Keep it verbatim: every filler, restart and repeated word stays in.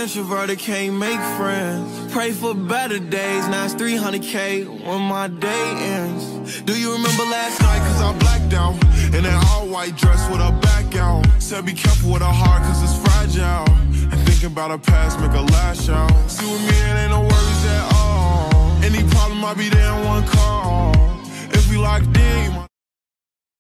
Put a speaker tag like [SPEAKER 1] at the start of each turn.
[SPEAKER 1] introverted, can't make friends. Pray for better days, now it's three hundred K when my day ends. Do you remember last night? Cause I blacked out in that all-white dress with her back out. Said be careful with her heart cause it's fragile. And thinking about her past make her lash out. See with me it ain't no worries at all. Any problem I be there